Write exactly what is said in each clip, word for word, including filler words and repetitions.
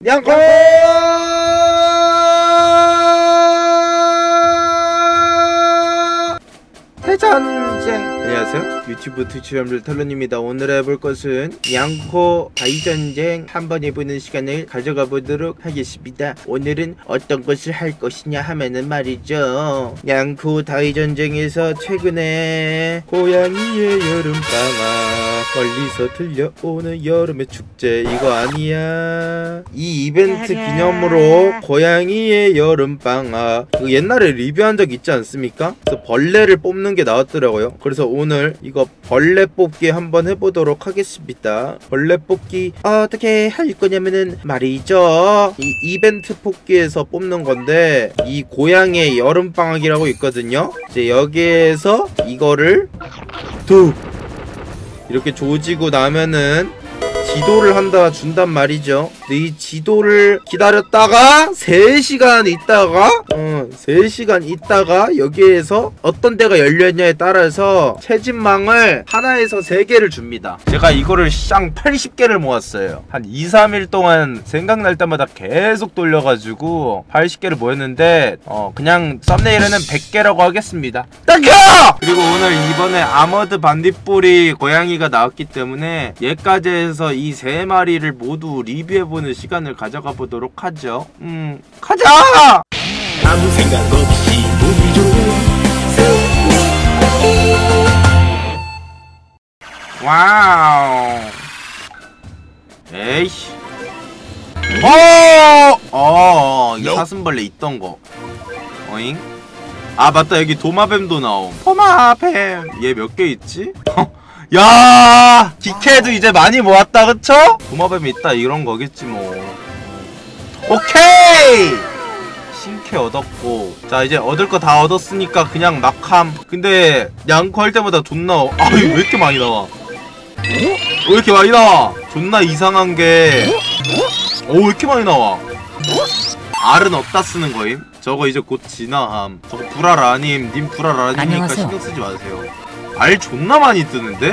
냥코! 대전쟁! 안녕하세요, 유튜브 트위치 여러분들 털론입니다. 오늘 해볼 것은 냥코 다이전쟁 한번 해보는 시간을 가져가 보도록 하겠습니다. 오늘은 어떤 것을 할 것이냐 하면은 말이죠, 냥코 다이전쟁에서 최근에 고양이의 여름방학, 멀리서 들려오는 여름의 축제, 이거 아니야. 이 이벤트 기념으로 고양이의 여름방학, 그 옛날에 리뷰한 적 있지 않습니까? 그래서 벌레를 뽑는 게 나왔더라고요. 그래서 오늘 이거 벌레 뽑기 한번 해보도록 하겠습니다. 벌레 뽑기 어떻게 할 거냐면은 말이죠, 이 이벤트 뽑기에서 뽑는 건데, 이 고양이의 여름방학이라고 있거든요. 이제 여기에서 이거를 툭 이렇게 조지고 나면은 지도를 한다 준단 말이죠. 근데 이 지도를 기다렸다가 세 시간 있다가 어 세 시간 있다가 여기에서 어떤 데가 열렸냐에 따라서 채집망을 하나에서 세 개를 줍니다. 제가 이거를 쌍 팔십 개를 모았어요. 한 이, 삼 일 동안 생각날 때마다 계속 돌려가지고 팔십 개를 모였는데, 어 그냥 썸네일에는 백 개라고 하겠습니다. 땡겨! 그리고 오늘 이번에 아머드 반딧불이 고양이가 나왔기 때문에 얘까지 해서 이 세 마리를 모두 리뷰해보는 시간을 가져가 보도록 하죠. 음 가자! 아무 생각 없이 운이 좋은 와우. 에이씨. 어! 어, 이 사슴벌레 있던 거. 어잉? 아 맞다, 여기 도마뱀도 나옴. 도마뱀. 얘 몇 개 있지? 야, 디케도 이제 많이 모았다, 그쵸? 도마뱀이 있다 이런 거겠지 뭐. 오케이! 신캐 얻었고, 자 이제 얻을 거 다 얻었으니까 그냥 막함. 근데 냥코 할 때마다 존나 어... 아 이거 왜 이렇게 많이 나와? 왜 이렇게 많이 나와? 존나 이상한 게, 어 왜 이렇게 많이 나와? 알은 어디다 쓰는 거임? 저거 이제 곧 진화함. 저거 불알 아님. 님 불알 아니니까 신경 쓰지 마세요. 알 존나 많이 뜨는데?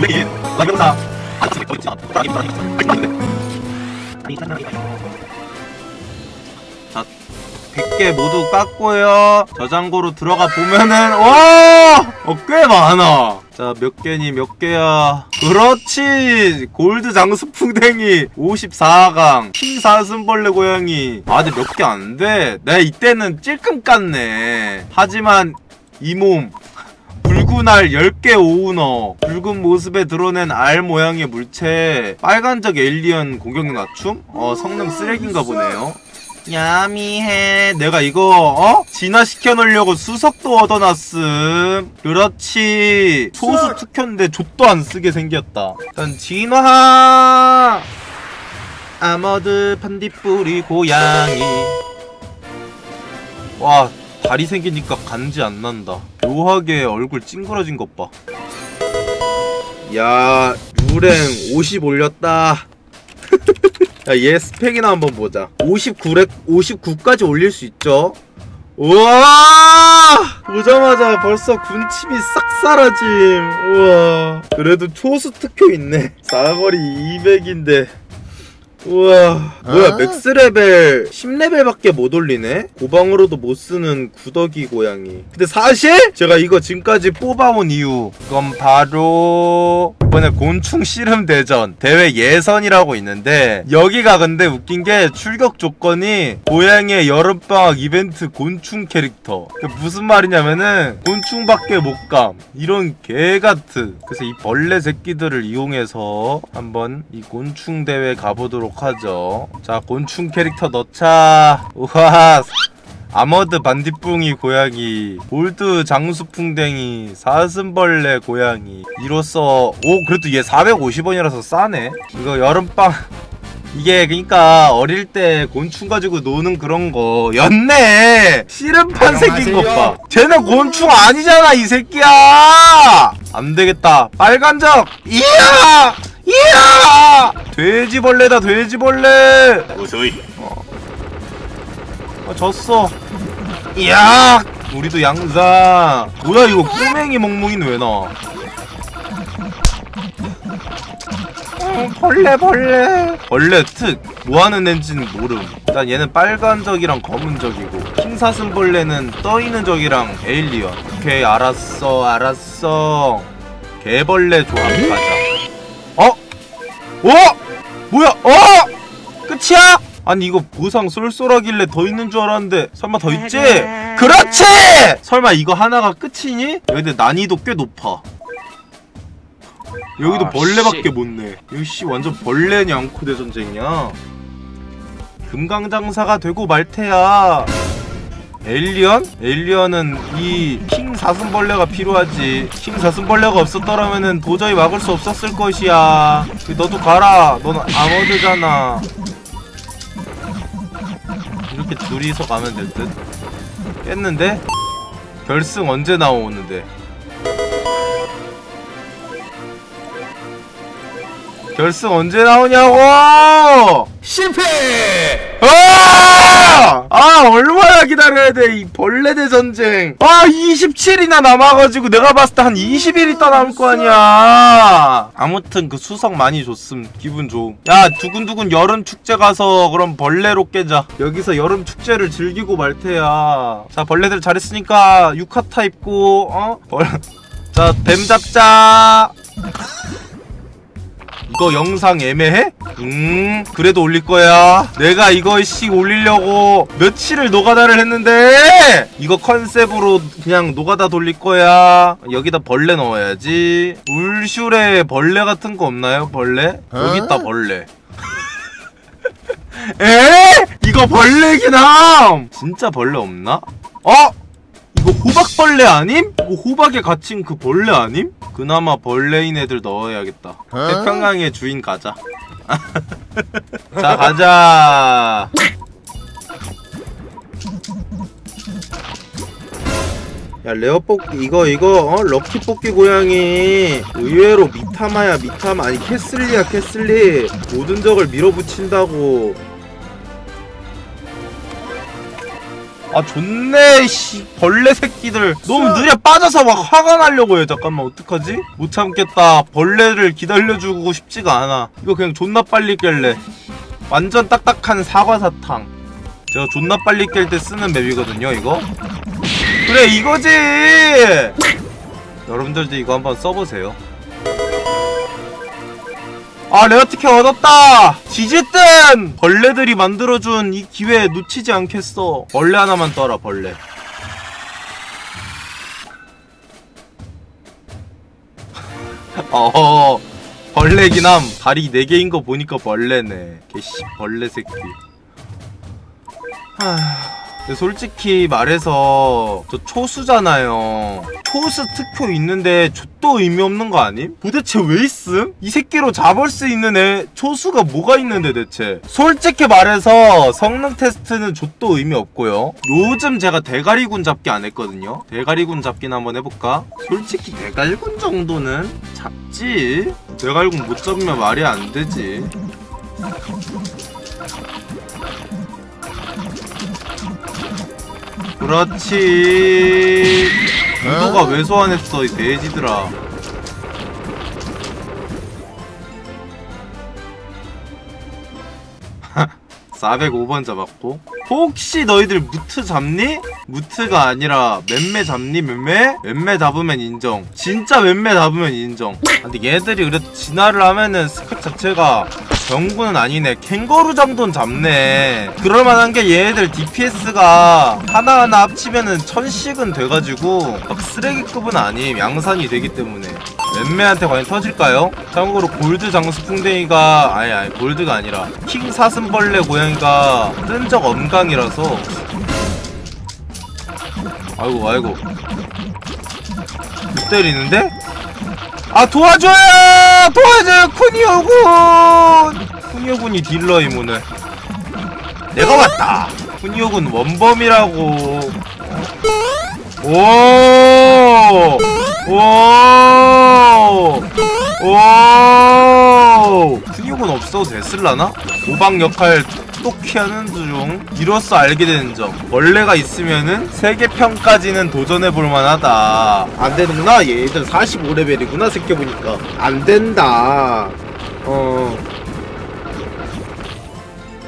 자, 백 개 모두 깎고요. 저장고로 들어가 보면은, 와! 어, 꽤 많아. 자, 몇 개니, 몇 개야. 그렇지! 골드 장수풍뎅이 오십사 강, 킹 사슴벌레 고양이. 아, 근데 몇 개 안 돼. 내가 이때는 찔끔 깠네. 하지만 이 몸 붉은 알 열 개 오우너, 붉은 모습에 드러낸 알 모양의 물체, 빨간적 에일리언 공격력 낮춤? 어, 성능 쓰레기인가 보네요. 야미해. 내가 이거 어? 진화시켜 놓으려고 수석도 얻어놨음. 그렇지. 소수 특효인데 족도 안 쓰게 생겼다. 일단 진화. 아머드 반딧불이 고양이. 와, 다리 생기니까 간지 안 난다. 묘하게 얼굴 찡그러진 것 봐. 야, 루랭 오십 올렸다. 야, 얘 스펙이나 한번 보자. 오십구래, 오십구까지 올릴 수 있죠? 우와! 보자마자 벌써 군침이 싹 사라짐. 우와. 그래도 초수 특효 있네. 사거리 이백인데. 우와. 뭐야, 맥스 레벨 십 레벨밖에 못 올리네? 고방으로도 못 쓰는 구더기 고양이. 근데 사실 제가 이거 지금까지 뽑아온 이유, 그건 바로 이번에 곤충 씨름 대전 대회 예선이라고 있는데, 여기가 근데 웃긴게 출격 조건이 고양이의 여름방학 이벤트 곤충 캐릭터. 무슨 말이냐면은 곤충밖에 못감, 이런 개같은. 그래서 이 벌레 새끼들을 이용해서 한번 이 곤충 대회 가보도록 하죠. 자, 곤충 캐릭터 넣자. 우와, 아머드 반딧붕이 고양이, 골드 장수풍뎅이, 사슴벌레 고양이. 이로써, 오 그래도 얘 사백오십 원이라서 싸네. 이거 여름방 이게 그니까 어릴 때 곤충 가지고 노는 그런 거 였네. 씨름판 생긴 것 봐. 쟤는 곤충 아니잖아 이 새끼야. 안 되겠다. 빨간적. 이야! 이야! 돼지벌레다, 돼지벌레. 무서이. 어. 어, 졌어. 이야! 우리도 양자. 뭐야 이거, 꼬맹이 멍멍이는 왜 나와? 음, 벌레 벌레 벌레 특 뭐하는 앤지는 모름. 일단 얘는 빨간 적이랑 검은 적이고 킹사슴벌레는 떠있는 적이랑 에일리언. 오케이 알았어 알았어. 개벌레 조합 가자. 어? 어? 뭐야? 어? 끝이야? 아니 이거 보상 쏠쏠하길래 더 있는 줄 알았는데 설마 더 있지? 그렇지! 설마 이거 하나가 끝이니? 여기도 난이도 꽤 높아. 여기도 아, 벌레밖에 못 내. 이씨 완전 벌레 냥코 대전쟁이야. 금강장사가 되고 말테야. 에일리언? 에일리언은 이 킹 사슴벌레가 필요하지. 킹 사슴벌레가 없었더라면은 도저히 막을 수 없었을 것이야. 너도 가라. 넌 아머드잖아. 이렇게 둘이서 가면 될 듯. 깼는데? 결승 언제 나오는데? 결승 언제 나오냐고! 실패! 아! 아, 얼마나 기다려야 돼, 이 벌레대 전쟁. 아, 이십칠이나 남아가지고 내가 봤을 때 한 이십 일 있다 남을 거 아니야. 아무튼 그 수석 많이 줬음. 기분 좋음. 야, 두근두근 여름 축제 가서 그럼 벌레로 깨자. 여기서 여름 축제를 즐기고 말 테야. 자, 벌레들 잘했으니까 유카타 입고, 어? 벌... 자, 뱀 잡자. 이거 영상 애매해? 음 그래도 올릴 거야. 내가 이거 씩 올리려고 며칠을 노가다를 했는데 이거 컨셉으로 그냥 노가다 돌릴 거야. 여기다 벌레 넣어야지. 울슈레 벌레 같은 거 없나요? 벌레? 여기 있다 벌레. 에? 이거 벌레긴 함! 진짜 벌레 없나? 어? 이거 호박벌레 아님? 이거 호박에 갇힌 그 벌레 아님? 그나마 벌레인 애들 넣어야겠다. 어? 태평양의 주인 가자. 자 가자. 야 레어 뽑기 이거 이거 어? 럭키 뽑기 고양이 의외로 미타마야 미타마 아니 캐슬리야 캐슬리. 모든 적을 밀어붙인다고. 아 좋네 씨 벌레 새끼들 너무 느려 빠져서 막 화가 나려고 해. 잠깐만 어떡하지? 못 참겠다. 벌레를 기다려주고 싶지가 않아. 이거 그냥 존나 빨리 깰래. 완전 딱딱한 사과사탕. 제가 존나 빨리 깰 때 쓰는 맵이거든요 이거. 그래 이거지. 여러분들도 이거 한번 써보세요. 아 레어티켓 얻었다. 지지뜬 벌레들이 만들어준 이 기회 놓치지 않겠어. 벌레 하나만 떠라 벌레. 어 벌레기남. 다리 네 개인 거 보니까 벌레네. 개씨 벌레 새끼. 하... 솔직히 말해서 저 초수잖아요. 초수 특효 있는데 좆도 의미 없는 거 아님? 도대체 왜 있음? 이 새끼로 잡을 수 있는 애 초수가 뭐가 있는데 대체? 솔직히 말해서 성능 테스트는 좆도 의미 없고요. 요즘 제가 대가리군 잡기 안 했거든요. 대가리군 잡기는 한번 해볼까? 솔직히 대가리군 정도는 잡지. 대가리군 못 잡으면 말이 안 되지. 그렇지. 유도가 왜 소환했어 이 돼지들아. 사백오 번 잡았고. 혹시 너희들 무트 잡니? 무트가 아니라 맴매 잡니? 맴매? 맴매 잡으면 인정. 진짜 맴매 잡으면 인정. 근데 얘들이 그래도 진화를 하면은 스펙 자체가 병구는 아니네. 캥거루 정도는 잡네. 그럴만한 게 얘네들 디피에스가 하나하나 합치면은 천씩은 돼가지고 막 쓰레기급은 아님. 양산이 되기 때문에. 맴매한테 과연 터질까요? 참고로 골드 장수풍뎅이가 아니 아니 골드가 아니라 킹 사슴벌레 고양이가 뜬 적 엄강이라서. 아이고 아이고 못 때리는데? 아 도와줘요! 도와줘요! 쿠니오군! 쿠니오군이 딜러 이문을. 내가 왔다! 쿠니오군 원범이라고. 오! 오! 오! 쿠니오군 없어도 됐을라나? 오방 역할 똑히 하는 중 이로써 알게 되는 점. 벌레가 있으면은 세계편까지는 도전해볼 만하다. 안되는구나. 얘들 사십오 레벨이구나 생각해보니까. 안된다. 어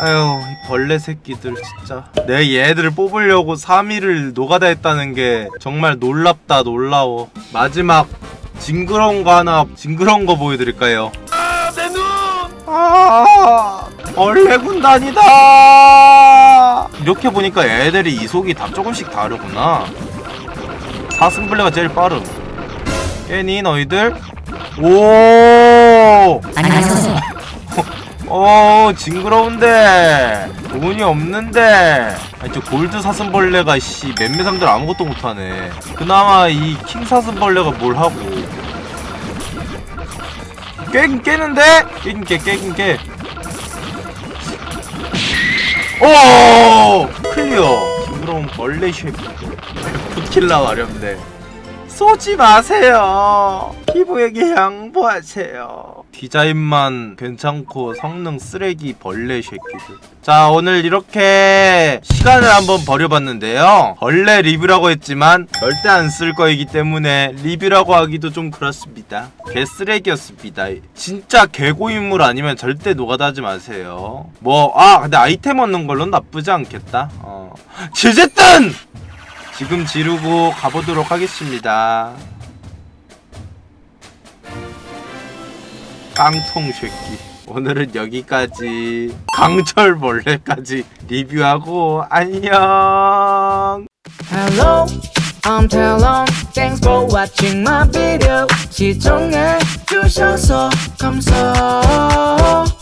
아유 이 벌레 새끼들 진짜. 내 얘들을 뽑으려고 삼 일을 노가다 했다는 게 정말 놀랍다 놀라워. 마지막 징그러운 거 하나 징그러운 거 보여드릴까요? 아, 내 눈! 아 벌레 군단이다. 이렇게 보니까 애들이 이속이 다 조금씩 다르구나. 사슴벌레가 제일 빠름. 깨니 너희들? 오 안녕하세요. 어 징그러운데 돈이 없는데. 아니 저 골드 사슴벌레가 씨 맴매상들 아무것도 못하네. 그나마 이 킹 사슴벌레가 뭘 하고. 깨긴 깨는데? 깨긴 깨 깨긴 깨. 오 클리어. 징그러운 벌레 쉐이크. 붙킬라 마렵네. 쏘지 마세요. 피부에게 양보하세요. 디자인만 괜찮고 성능 쓰레기 벌레 새끼들. 자 오늘 이렇게 시간을 한번 버려봤는데요. 벌레 리뷰라고 했지만 절대 안 쓸 거이기 때문에 리뷰라고 하기도 좀 그렇습니다. 개쓰레기였습니다. 진짜 개고인물 아니면 절대 노가다 하지 마세요. 뭐 아 근데 아이템 얻는 걸로는 나쁘지 않겠다. 어. 어쨌든 지금 지르고 가보도록 하겠습니다. 깡통 새끼. 오늘은 여기까지. 강철벌레까지 리뷰하고 안녕. Hello, I'm Talon. Thanks for watching my video. 시청해 주셔서 감사.